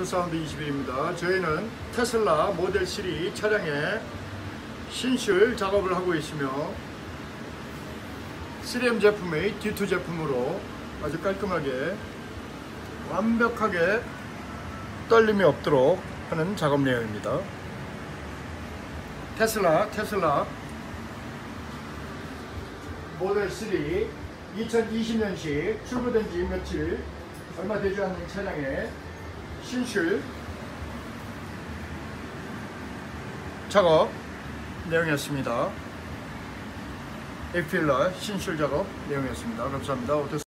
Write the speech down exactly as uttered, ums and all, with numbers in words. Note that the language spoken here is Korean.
사운드 이십일입니다. 저희는 테슬라 모델 쓰리 차량의 신술 작업을 하고 있으며 쓰리엠 제품의 디 투 제품으로 아주 깔끔하게 완벽하게 떨림이 없도록 하는 작업 내용입니다. 테슬라 테슬라 모델 쓰리 이천이십 년식 출고된 지 며칠 얼마 되지 않는 차량의 신술 작업 내용이었습니다. 에이필러 신술 작업 내용이었습니다. 감사합니다.